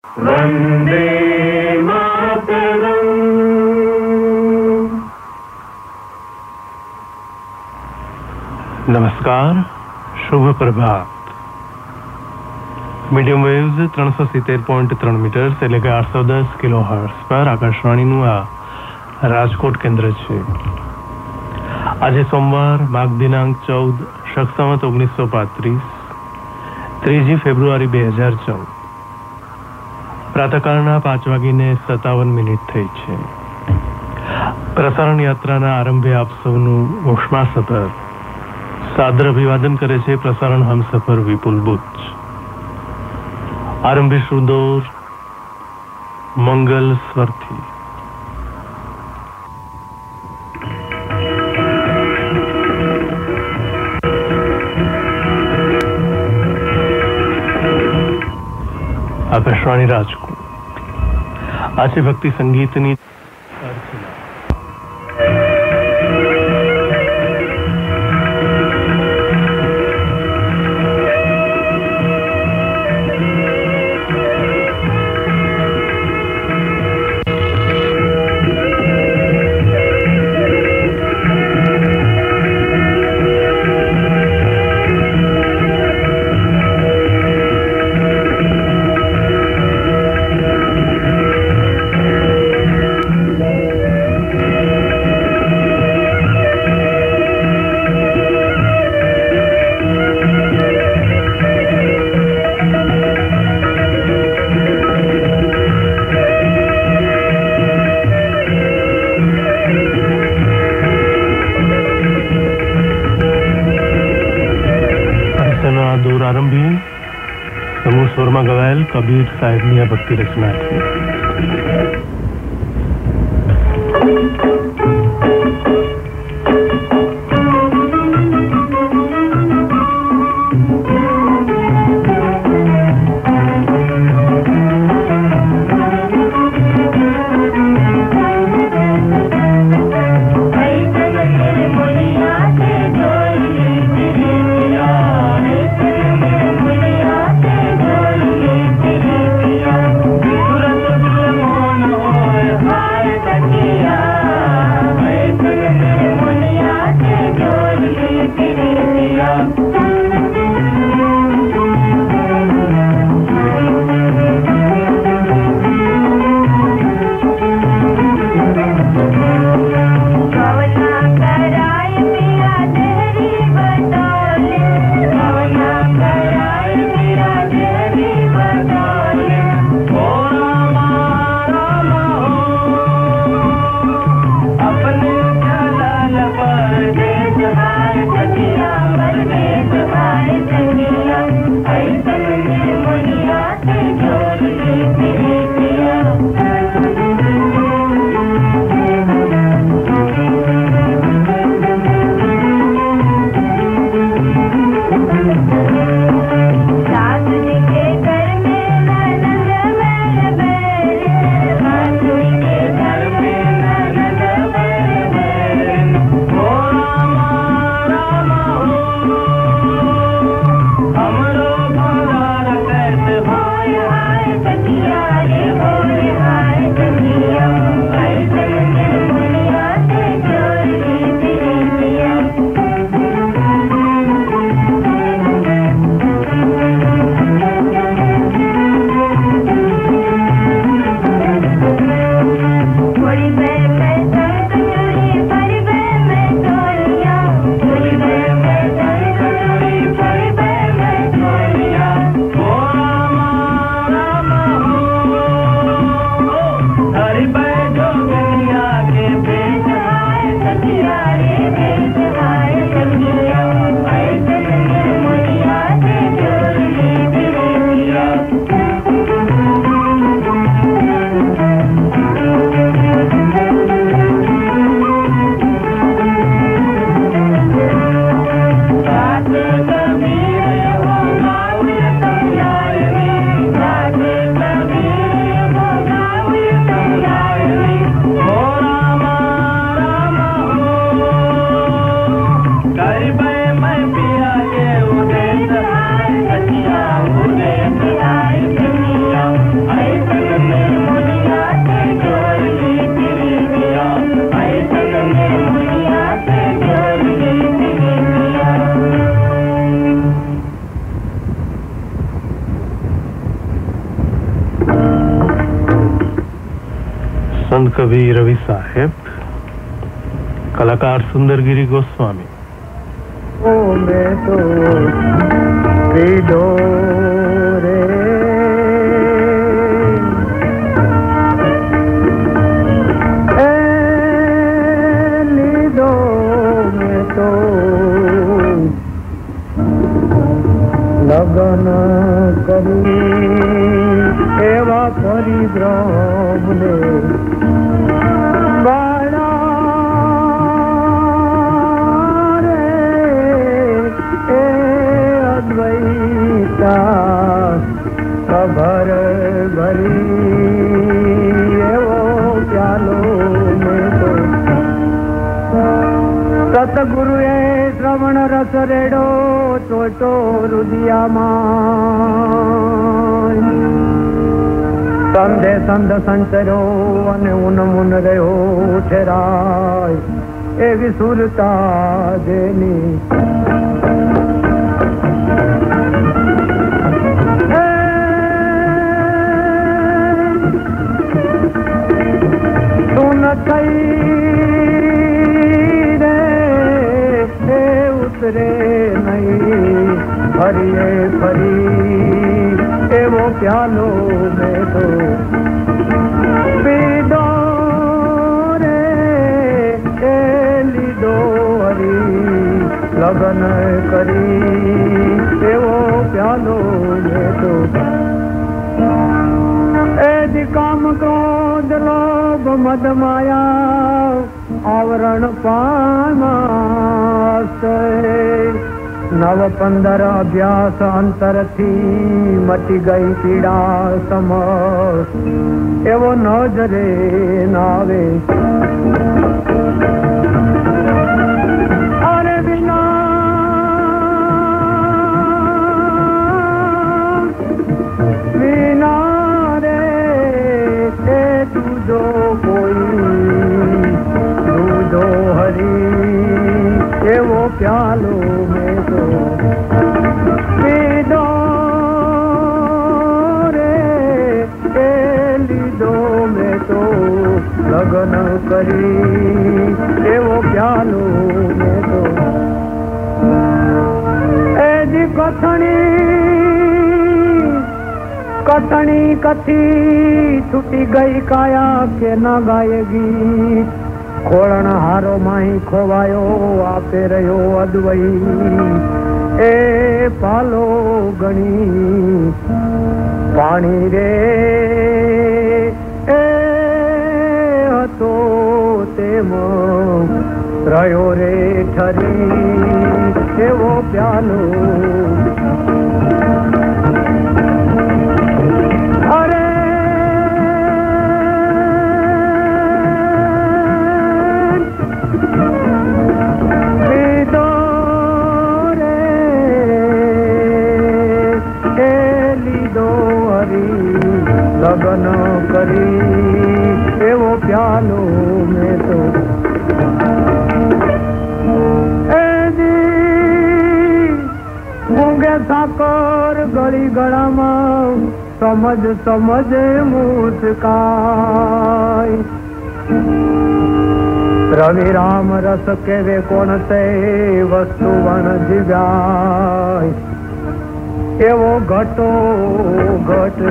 वंदे मातरम। नमस्कार, શુભ પ્રભાત। મીડિયમ વેવ્સ 370.3 મીટર્સ એટલે કે 810 કિલો હર્ટ્ઝ પર આકાશવાણીનું આ રાજકોટ કેન્દ્ર છે। આજે સોમવાર માઘ દિનાંક 14 શક સંવત 1935 3 ફેબ્રુઆરી 2014 પ્રાતઃકાળના 5:57 થઈ છે। પ્રસારણ યાત્રાના આરંભે આપ સૌનું ઉષ્માસભર સાદર અભિવાદન કરે છે પ્રસારણ હમસફર વિપુલ બુચ। આરંભીશું દોર મંગલ સ્વરથી। આકાશવાણી રાજકોટ। આજે ભક્તિ સંગીતની સમૂહ સ્વરમાં ગવાયેલ કબીર સાહેબની આ ભક્તિ રચના છે। संत कवि रवि साहेब, कलाकार सुंदरगिरी गोस्वामी। ओ मैं तो पीडो रे लीदो मैं तो लगन करी एवा परिभ्रम ने खबर भरी एवो प्यालो में तो सतगुरुए श्रवण रस रेडो चोटो रुदिया संधे संध संचरो अने उन मुन रहो ठेराय एवी सुरता देनी रे उतरे नहीं फरिए फरी एवो प्यालो में तो पीडो रे लीदो हरी लगन करी एवो प्यालो में तो एदि काम क्रोध लोभ मद माया आवरण पामास नव 15 अभ्यास अंतर थी मटी गई पीड़ा समस एवो नजरे नावे अरे बिना बिना दूधो कोई दूधो हरी एवो प्यालो में तो पीडो रे लीदो में तो लगन करी एवो प्यालो में तो एदी कथनी कथनी कथी छूटी गई काया के न गाएगी खोलन हारो माही खोवायो आपे रहो अदवई ए पालो गणी पानी रे ए हतो तेम रयो रे ठरी एवो प्यालो लगन करी एवो प्यालो में तो मूंगे साकर गली गड़ा समझ समझ मुस्काई रवि राम रस के वे कौन से वस्तु वन दिव्याय एवो घटो घट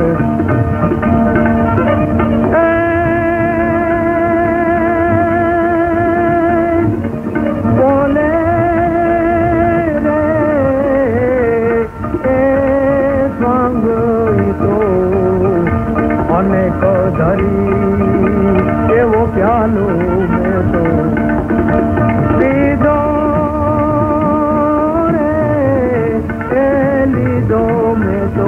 बोले रे संग तो अनेक धरी एवो प्यालो में तो पीडो लीदो में तो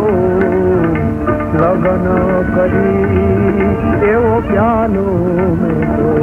लगन करी एवो प्यालो में तो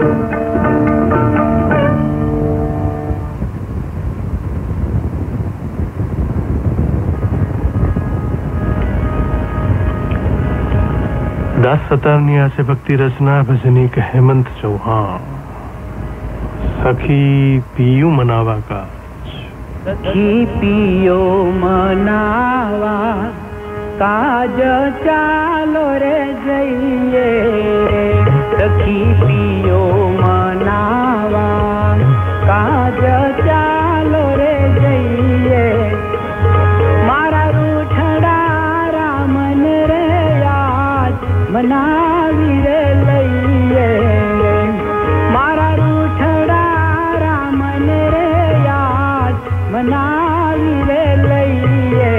दास सतारनी आसे भक्ति रचना भजनी के हेमंत चौहान सखी पियू मनावा का सखी पियो मनावा काज चालो रे जइए સખી પિયો મનાવા કાજ ચાલો રે જઈએ મારા રૂઠડા રામન રે યાદ મનાવી રે લઈએ મારા રૂઠડા રામન રે યાદ મનાવી રે લઈએ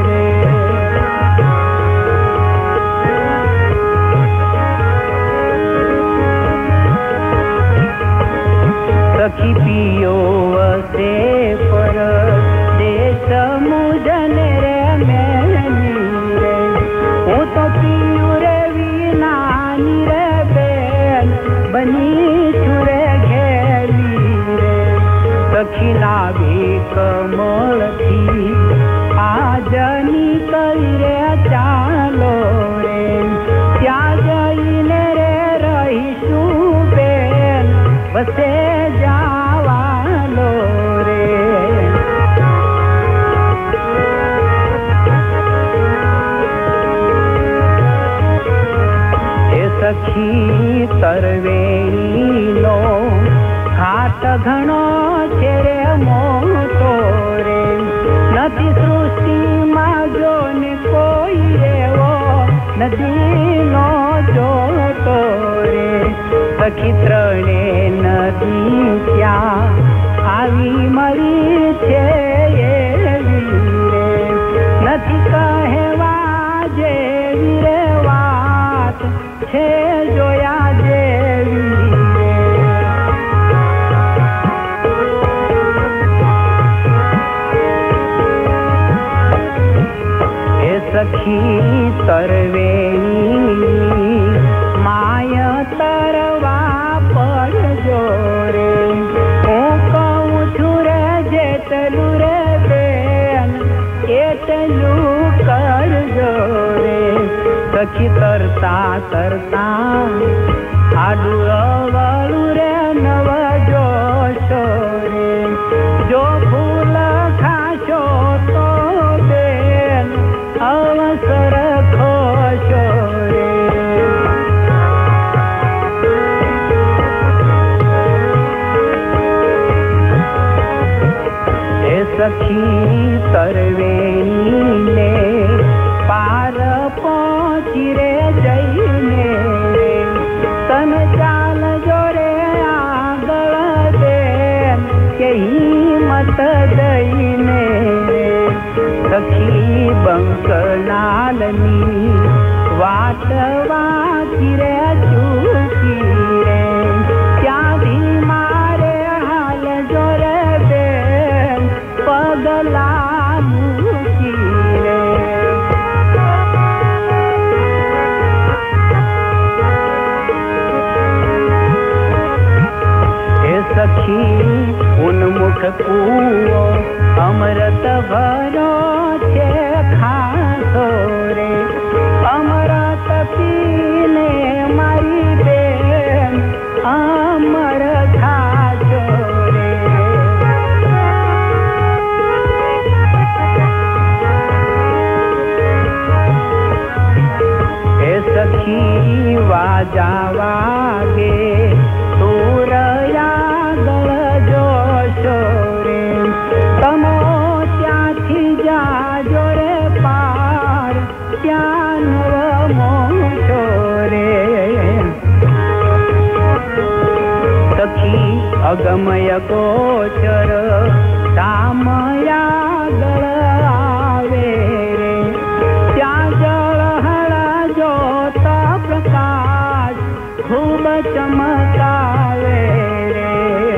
સખી પિયો વસે પર દેશ મુજને રે મેની રે હું તો પિયું રે વિનાની રે બેન બની છું રે ઘેલી રે સખી લાવી કમળથી આજની કરી રે ચાલો રે ત્યાં જઈને રે રહીશું બેન વસે જાવાનો રે એ સખી તરવેલીનો ઘાટ ઘણો છે રે મોટો રે નથી સૃષ્ટિમાં જો ને કોઈ એવો નદીનો જોતો રે સખી ત્રણે નદી ત્યાં આવી મળી છે એવી રે નથી કહેવા જેવી રે વાત છે જોયા જેવી રે એ સખી તરવેલી માય તરવા પડજો રે હું કહું છું રે જેટલું રે બેન એટલું કરજો રે સખી તરતા તરતા આડું અવળું રે નવ જોશો રે જો ફૂલ ખાશો તો બેન અવસર ખોશો રે એ સખી તરવેલીને પાર પહોંચી રે જઈને તમે ચાલજો રે આગળ બેન કે હિંમત દઈને સખી બંકલાલની વાટ વાંચી રે ચૂકી રે ત્યાંથી મારે હાલ જો રે બેન પગલા મૂકી રે એ સખી ઉન્મુખ કૂવો અમૃત ભરો છે ખાસો રે અમૃત પીને મારી બેન અમર ખાજો રે એ સખી વાજા વાગે તુરયા ગળ જોશો રે તમો ત્યાંથી જાજો રે પાર ત્યાં નવ મોશો રે સખી અગમય ગોચર સામયા ગળ આવે રે ત્યાં જળ હળા જોતા પ્રકાશ ખૂબ ચમકાવે રે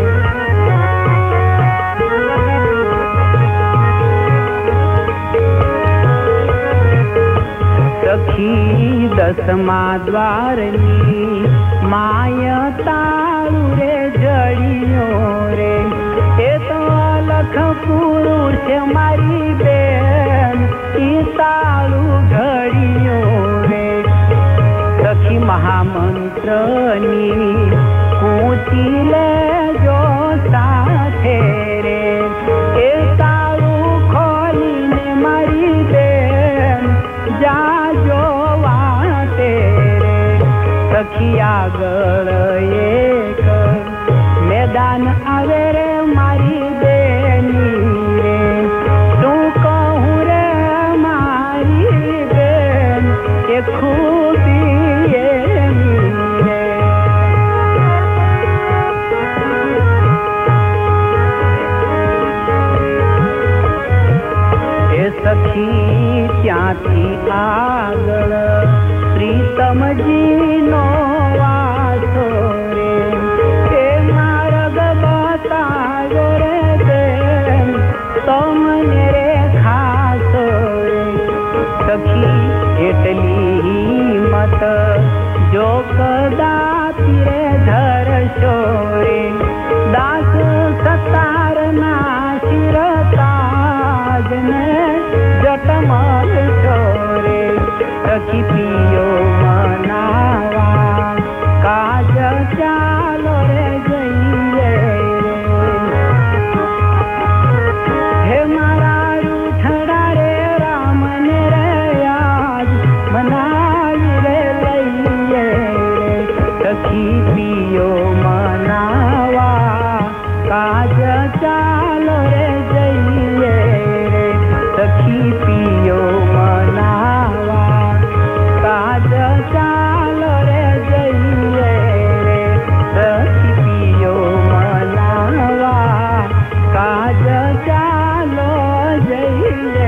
સખી દસમા દ્વારની માય તાળું રે જડિયો રે એ તો અલખ પુરુષ મારી બેન ઈ તાળું ઘડિયો રે સખી મહામંત્રની કૂંચી લેજો સાથે રે એ તાળું ખોલીને મારી બેન જાજો વાતે રે સખી આગળ એક મેદાન આવે રે મારી બેની રે શું કહું રે મારી બેન એ ખૂબી એની રે એ સખી ત્યાંથી આગળ પ્રીતમજીનો વાસો રે એ માર્ગ બતાવ્યો રે બેન તમને રે ખાસો રે સખી એટલી મત જો કદાપી રે ધરશો રે દાસ સતારના શિર તાજને જટમલ છોરે સખી પિયો મનાવા કાજ ચાલો રે જઈએ હે મારા રૂઠડા રે રામને રે યાદ મનાવી રે લઈએ સખી પિયો મનાવા કાજ ચાલો રે જઈએ સખી પિયો મનાવા કાજ ચાલો રે જઈએ સખી પિયો મનાવા કાજ ચાલો જઈએ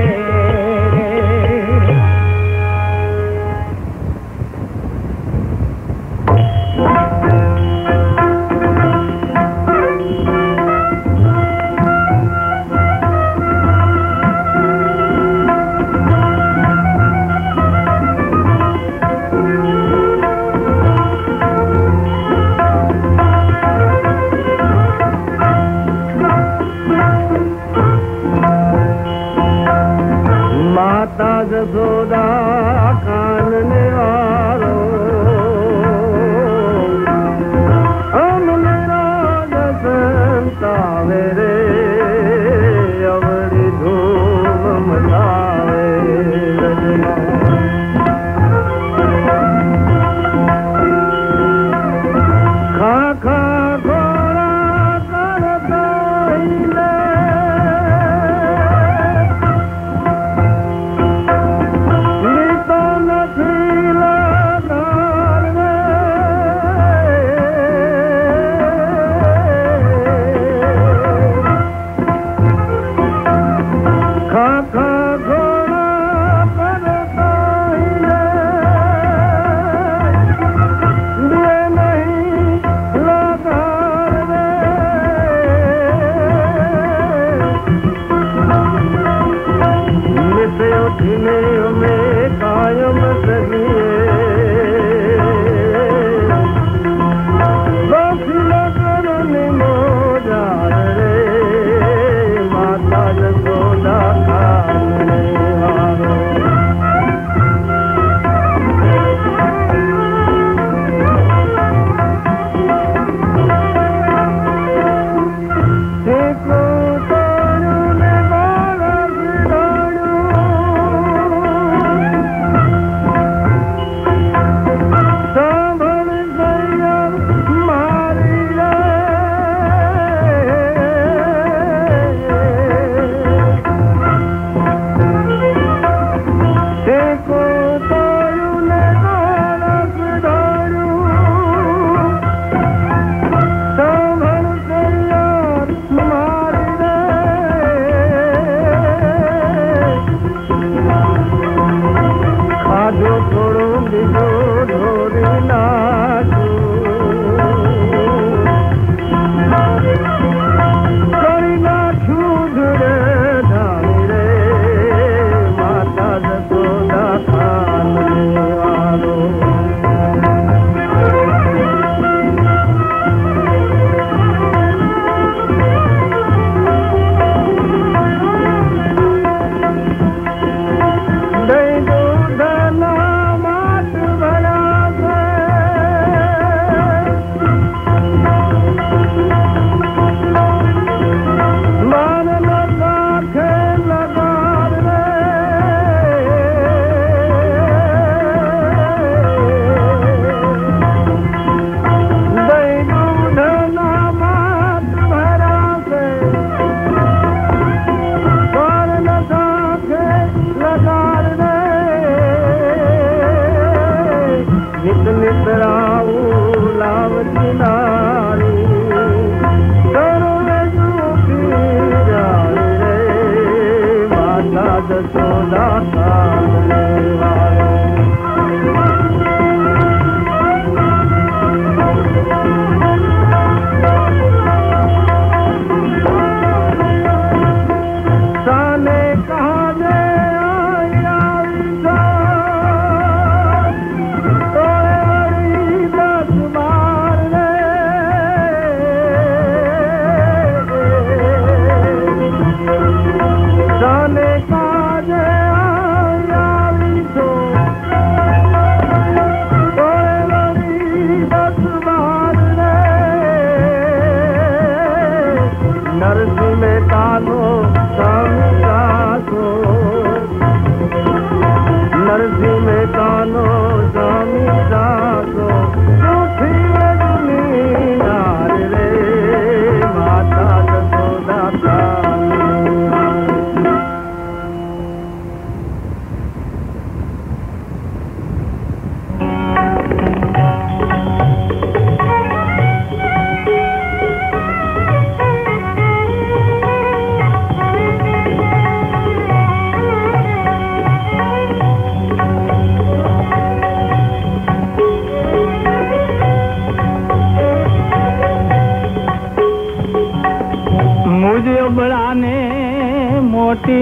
મોટી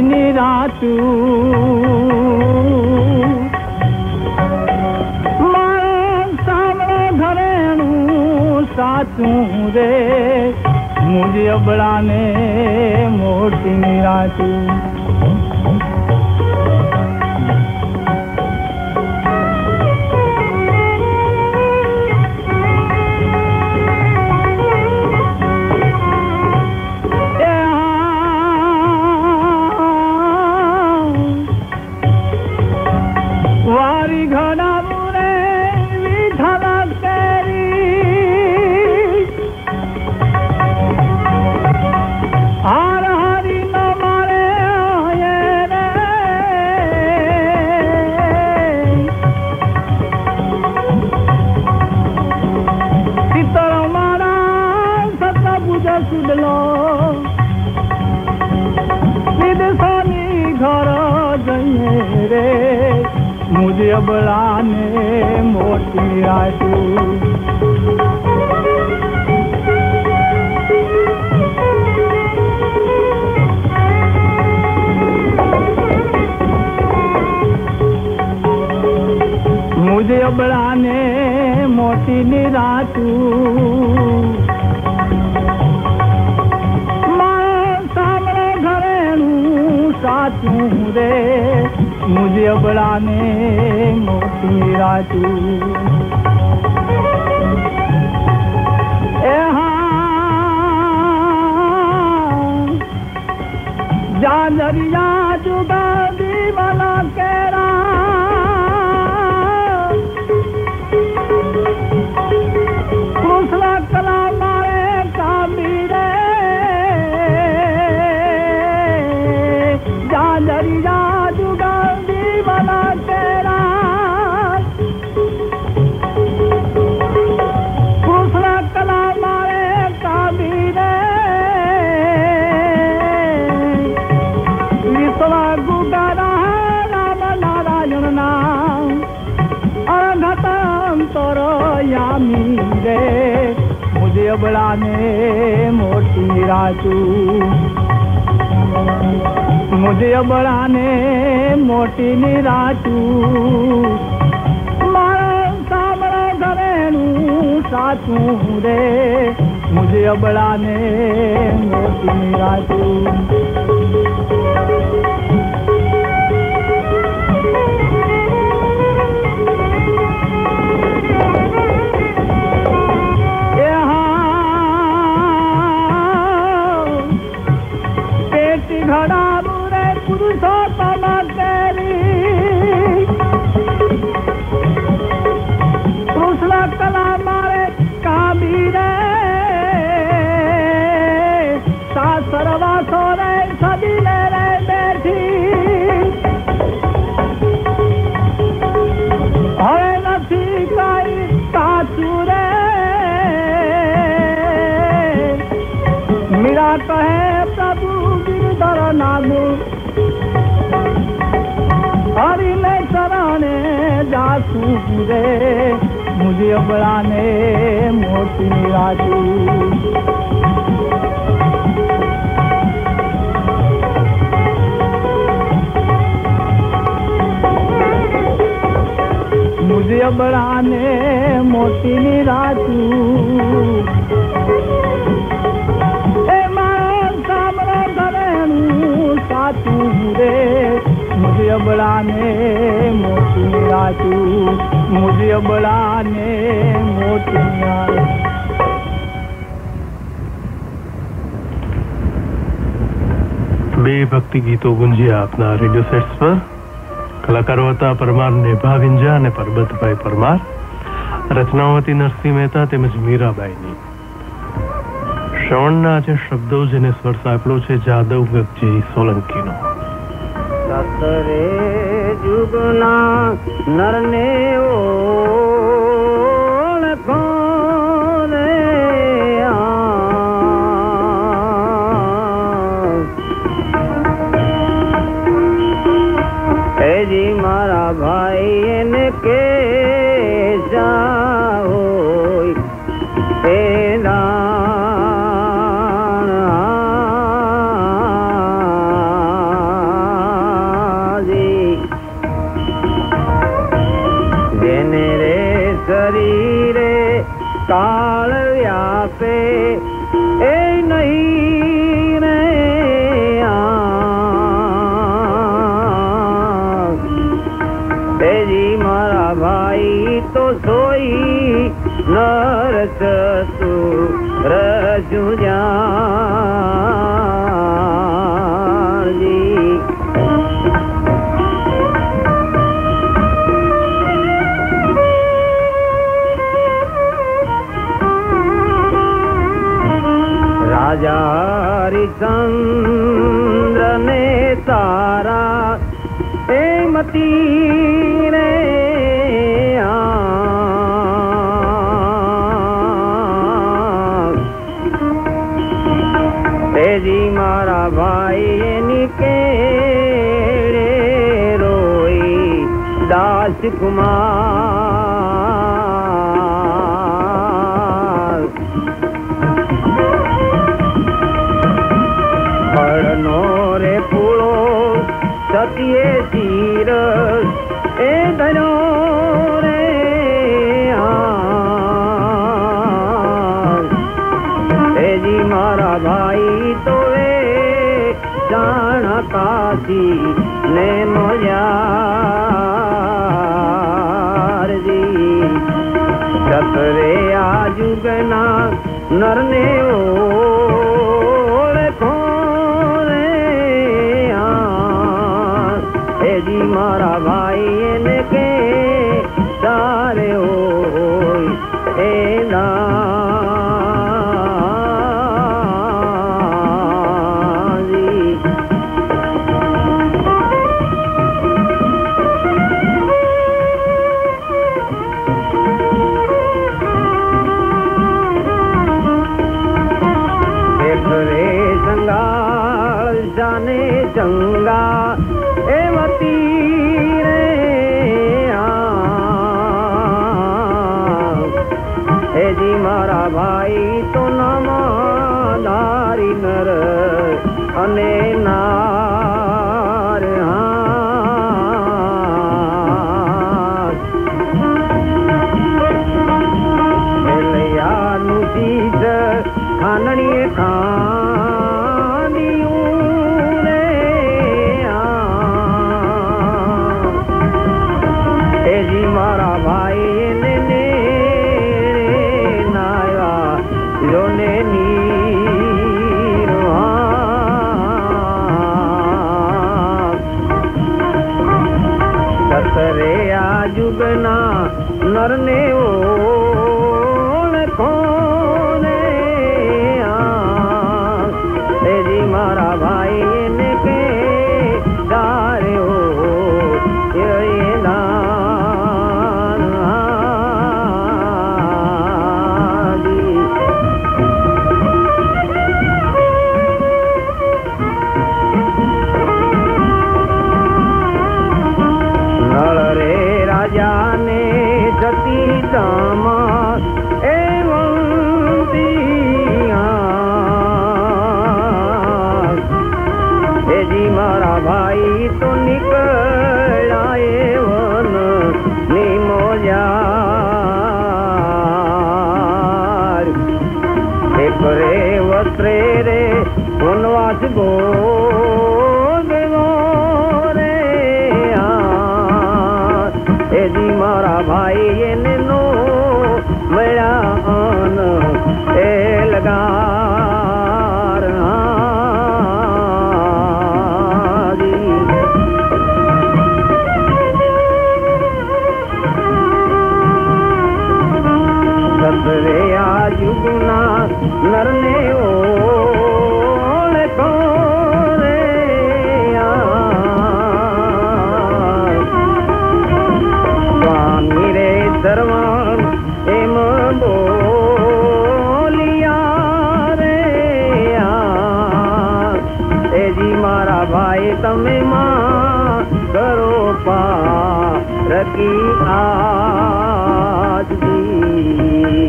નિરાતું મારા સામણે ઘરેણું સાચું રે મુજે અબળાને મોટી નિરાતું मुझे अबड़ाने मोटी रातू मुझे अबड़ाने मोटी निरातू सामने घरेणुं साचुं रे मुझे अबड़ाने मोटी रातू जांजरिया जुगा दीवाना केरा कृष्ण कला मारे कामीरे जांजरिया जुगा दीवाना तेरा कृष्ण कला मारे कामीरे विश्वा गुगारा राम नारायण नाम अनंतर यामी रे मुझे अबड़ाने मोटी रातू मुझे अबड़ाने मोटी निरातू मारा सामने घरेणुं साचुं रे मुझे अबड़ाने मोटी निरातू घड़ा बुरे पुरुषोत्तम तेरी कृष्ण कला मारे काबीरे सासरवा सोरे सदी रे बैठी हरे नथी काई काचूरे मीरा कहे प्रभु नागु हरि में चराने जासू रे मुझे अबड़ाने मोटी राजू मुझे अबड़ाने मोटी राजू रे मुझे अबड़ाने मोटी रातू मुझे अबड़ाने मोटी બે ભક્તિ ગીતો ગુંજ્યા આપના રેડિયો સેટ્સ પર. કલાકારો હતા પરમાર નેભા વિંજા અને પરબતભાઈ પરમાર. રચનાઓ હતી નરસિંહ મહેતા તેમજ મીરાબાઈની. શ્રવણના આજે શબ્દો જેને સ્વર સાંપડ્યો છે જાદવ ગગજી સોલંકીનો. સતરે જુગના નરને ઓળખો રે હેજી મારા ભાઈ એને કે જાઓ એના શરીરે કાળ વ્યાપે એ નહીં રે તેજી મારા ભાઈ તો સોઈ નર ચતુર જુજાજી રાજા હરિચંદ્ર ને તારા એ મતી રે તેજી મારા ભાઈ એની કેળે રોઈ દાસ કુમાર ફળનો રે પૂળો સતીએ શીર એ ધર્યો રે તેજી મારા ભાઈ તો એ જાણતાથી ને મજારજી સતરે આ જુગના નરને ઓળખો રે તેજી મારા ભાઈ એને કે તારે હોય એ ચંગા એ મતી રે હેજી મારા ભાઈ તો નામાધારી નર અને નાર નું ચીજ ખાનણીએ ખાંડિયું તેજી મારા ભાઈ ને નાયા જોને નીર સતરે આ જુગના નરને ઓળખો ને તેજી મારા ભાઈ ને કે તારે હો તેજી મારા ભાઈ તો નીકળાએ વન નિમોજાર એક રે વસ્ત્રે રે વનવાસ ગોગવો રે તેજી મારા ભાઈ એને નો મળ્યા અન એ લગાર સતરે આ જુગના નરને ઓળખો રે સ્વામી રે સર્વણ એમ બોલિયા રે તેજી મારા ભાઈ તમે માં કરો પા રકી આજથી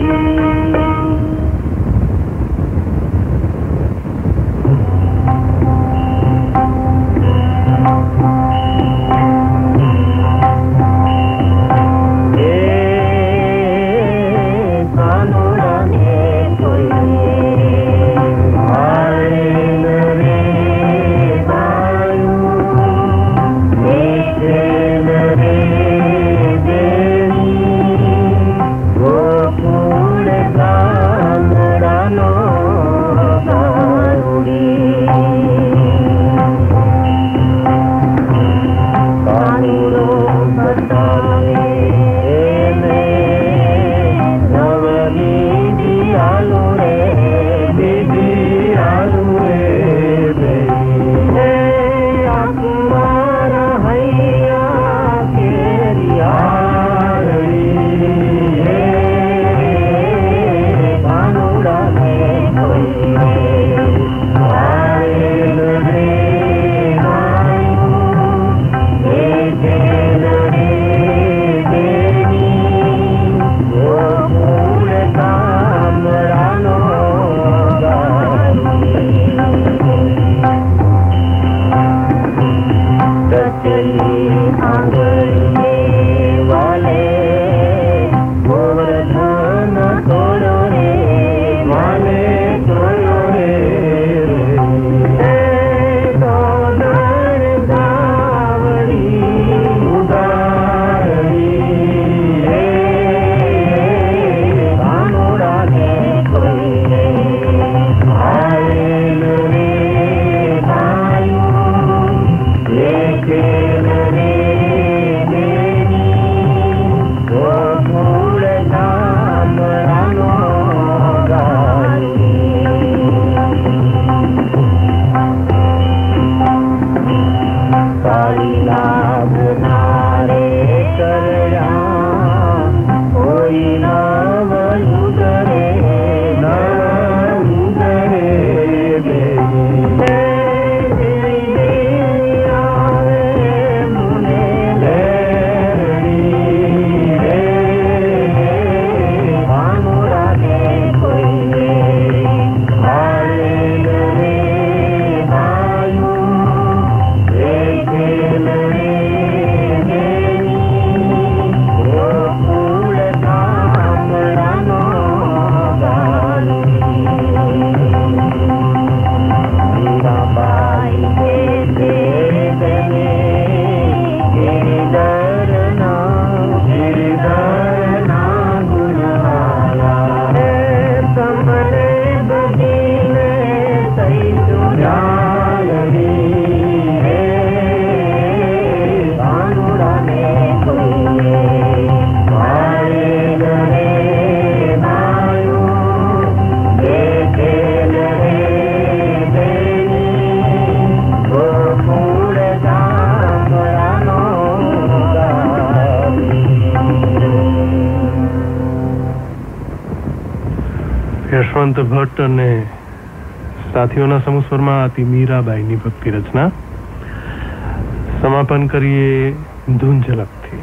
યશવંત ભટ્ટ અને સાથીઓના સમૂહ સ્વરમાં હતી મીરાબાઈની ભક્તિ રચના. સમાપન કરીએ ધૂન ઝલકથી.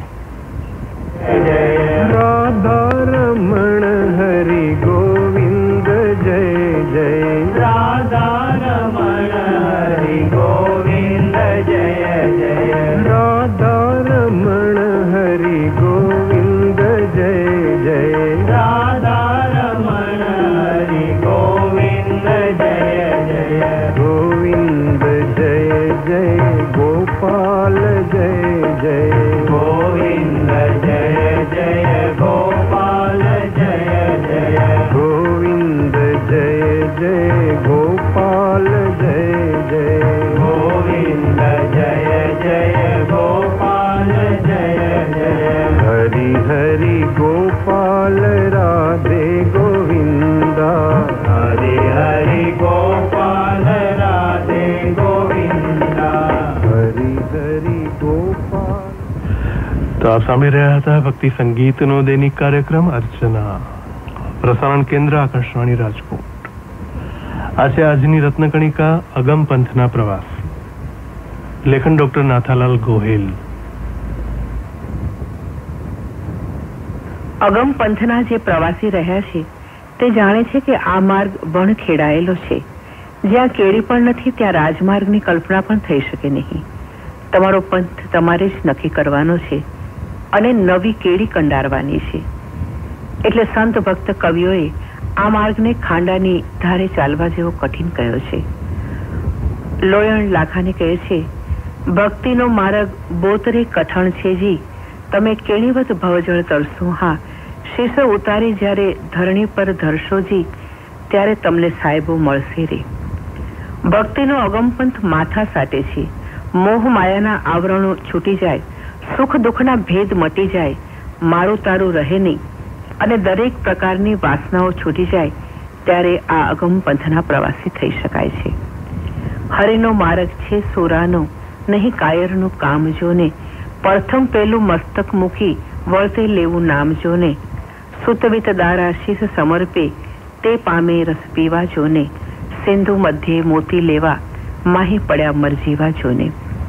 રાધા રમણ હરિ ગોવિંદ જય જય, રાધા રમણ હરિ ગોવિંદ જય જય, રાધા રમણ હરિ ગોવિંદ જય જય, રાધા રમણ હરિ ગોવિંદ જય જય, ગોવિંદ જય જય ગોપાલ જય જય, ગોવિંદ જય જય ગોપાલ જય જય, ગોવિંદ જય જય ગોપાલ જય જય, ગોવિંદ જય જય ગોપાલ જય જય, હરિ હરિ ગોપાલ રાધે ગોવિંદા, હરિ હરિ ગોપાલ રાધે ગોવિંદા, હરિ હરિ ગોપાલ. તો આપ સાંભળી રહ્યા હતા ભક્તિ સંગીતનો દૈનિક કાર્યક્રમ અર્ચના. પ્રસારણ કેન્દ્ર આકાશવાણી રાજકોટ. આજે આજની રત્નકણિકા અગમ પંથના પ્રવાસ. લેખન ડોક્ટર નાથાલાલ ગોહેલ. અગમ પંથના જે પ્રવાસી રહ્યા છે તે જાણે છે કે આ માર્ગ વણ ખેડાયેલો છે. જ્યાં કેડી પણ નથી ત્યાં રાજમાર્ગની કલ્પના પણ થઈ શકે નહીં. તમારો પંથ તમારે જ નક્કી કરવાનો છે અને નવી કેડી કંડારવાની છે. એટલે સંત ભક્ત કવિઓએ આ માર્ગને ખાંડાની ધારે ચાલવા જેવો કઠિન કહ્યો છે. લોયણ લાખાને કહે છે, ભક્તિનો માર્ગ બોતરે કઠણ છે જી, તમે કેણીવત ભવજળ તરસો હા, શીશ ઉતારી જ્યારે ધરણી પર ધરશોજી, ત્યારે તમને સાહેબો મળશે રે. ભક્તિનો અગમપંથ માથા સાટે છે. મોહ માયાના આવરણો છૂટી જાય, સુખ દુઃખના ભેદ મટી જાય, મારું તારું રહે નહીં અને દરેક પ્રકારની વાસનાઓ છૂટી જાય, ત્યારે આ અગમપંથના પ્રવાસી થઈ શકાય છે. હરિનો માર્ગ છે સોરાનો, નહીં કાયરનું કામ જોને, પ્રથમ પેલું મસ્તક મૂકી વળતે લેવું નામ જોને, સુતવિત દારા શીશ સમર્પે તે પામે રસ પીવા જોને, સિંધુ મધ્યે મોતી લેવા માહી પડ્યા મરજીવા જોને.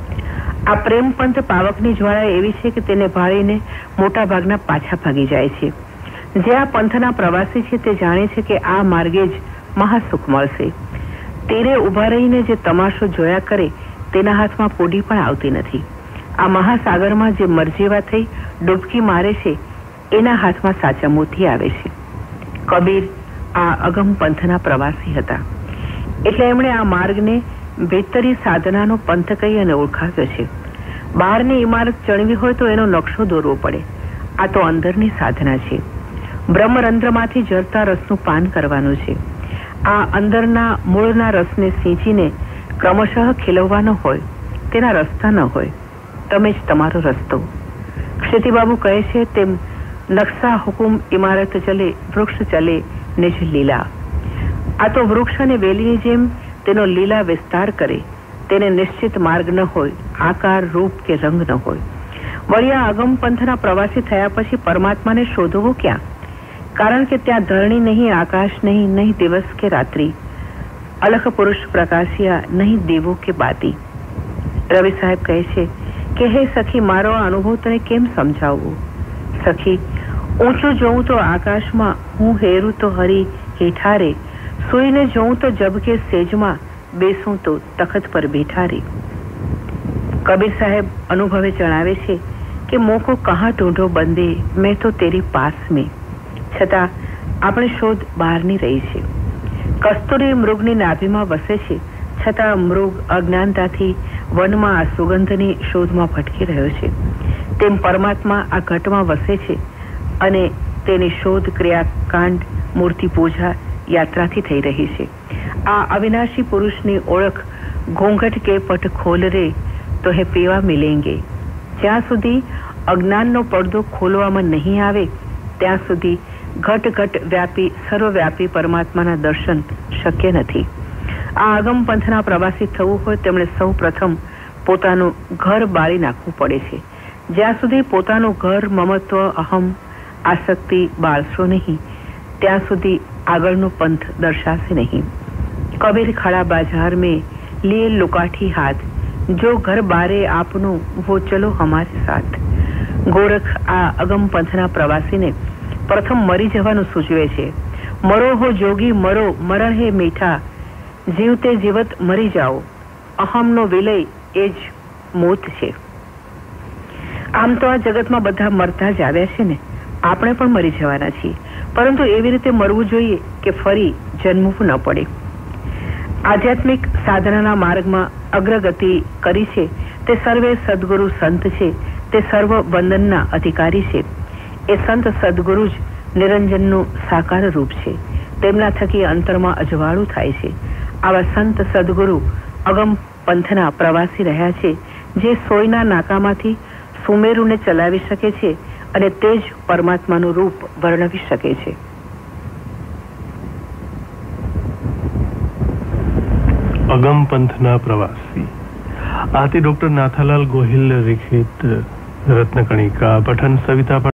આ પ્રેમપંથ પાવકની જ્વાળા એવી છે કે તેને ભાળીને મોટા ભાગના પાછા ભાગી જાય છે. જે આ પંથના પ્રવાસી છે તે જાણે છે કે આ માર્ગે જ મહાસુખ મળશે. તીરે ઉભા રહીને જે તમાશો જોયા કરે તેના હાથમાં પોડી પણ આવતી નથી. આ મહાસાગરમાં જે મરજીવા થઈ ડૂબકી મારે છે એના હાથમાં સાચા મોતી આવે છે. કબીર આ અગમ પંથના પ્રવાસી હતા. એટલે એમણે આ માર્ગને બેતરી સાધનાનો પંથ કહી અને ઓળખાવ્યો છે. બહારની ઇમારત ચણવી હોય તો એનો નકશો દોરવો પડે. આ તો અંદરની સાધના છે. બ્રહ્મરંધ્રમાંથી જરતા રસનું પાન કરવાનું છે. આ અંદરના મૂળના રસને સિંચીને ક્રમશઃ ખીલવવાનો હોય, તેના રસ્તા ન હોય. તમે જ તમારો રસ્તો. ક્ષિતિબાબુ કહે છે તેમ નકશા હુકુમ ઇમારત ચલે, વૃક્ષ ચલે નિજ લીલા. આ તો વૃક્ષ અને વેલીની જેમ તેનો લીલા વિસ્તાર કરે. તેને નિશ્ચિત માર્ગ ન હોય, આકાર રૂપ કે રંગ ન હોય. વળી આ અગમ પંથના પ્રવાસી થયા પછી પરમાત્માને શોધવું ક્યાં? કારણ કે ત્યાં ધરણી નહીં, આકાશ નહીં, નહીં દિવસ કે રાત્રિ, અલખ પુરુષ પ્રકાશિયા નહીં, દેવો કે બાતી. રવિ સાહેબ કહે છે કે હે સખી, મારો આ અનુભવ તને કેમ સમજાવવો? સખી, ઊંચું જોઉં તો આકાશમાં, હું હેરું તો હરી હેઠારે, સુઈને જોઉં તો જબકે સેજમાં, બેસું તો તખત પર બેઠા રે. કબીર સાહેબ અનુભવે જણાવે છે કે મોકો કહા ઢૂંઢો બંદે, મેં તો તેરી પાસ મેં. છતાં આપણે શોધ બહારની રહી છે. કસ્તુરી મૃગની નાભીમાં વસે છે, છતાં મૃગ અજ્ઞાનતાથી વનમાં આ સુગંધની શોધમાં ભટકી રહ્યો છે. તેમ પરમાત્મા આ ઘટમાં વસે છે અને તેની શોધ, ક્રિયાકાંડ, મૂર્તિ પૂજા યાત્રાથી થઈ રહી છે. આ અવિનાશી પુરુષની ઓળખ ઘોંઘટ કે પટ ખોલ રે તો હે પીવા મિલેંગે. જ્યાં સુધી અજ્ઞાનનો પડદો ખોલવામાં નહીં આવે ત્યાં સુધી ઘટ ઘટ વ્યાપી સર્વવ્યાપી પરમાત્માના દર્શન શક્ય નથી. આ અગમ પંથના પ્રવાસી થવું હોય તેમણે સૌ પ્રથમ પોતાનું ઘર બાળી નાખવું પડે છે. જ્યાં સુધી પોતાનું ઘર, મમત્વ, અહમ, આસક્તિ બાળશો નહીં ત્યાં સુધી આગળનો પંથ દર્શાશે નહીં. કબીર ખડા બાજાર में लिए लुकाठी हाथ, जो घर बारे आपनो वो चलो हमारे साथ. ગોરખ આ અગમ પંથના પ્રવાસીને પ્રથમ મરી જવાનું સૂચવે છે. મરો હો જોગી મરો, મરણ હે મીઠા, જીવતે જીવત મરી જાઓ, અહમનો વિલય એ જ મોત છે. આમ તો આ જગતમાં બધા મરતા જ આવ્યા છે ને, આપણે પણ મરી જવાના છીએ, પરંતુ એવી રીતે મરવું જોઈએ કે ફરી જન્મવું ન પડે. આધ્યાત્મિક સાધનાના માર્ગમાં અગ્રગતિ કરી છે તે સર્વે સદગુરુ સંત છે, તે સર્વ બંધનના અધિકારી છે. એ સંત સદગુરુ જ નિરંજનનું સાકાર રૂપ છે. તેમના થકી અંતરમાં અજવાળું થાય છે. આવા સંત સદગુરુ અગમ પંથના પ્રવાસી રહ્યા છે, જે સોયના નાકામાંથી સુમેરુને ચલાવી શકે છે અને તે જ પરમાત્માનું રૂપ વર્ણવી શકે છે. અગમ પંથના પ્રવાસી. આથી ડોક્ટર નાથાલાલ ગોહિલ લિખિત રત્નકણિકા. પઠન સવિતા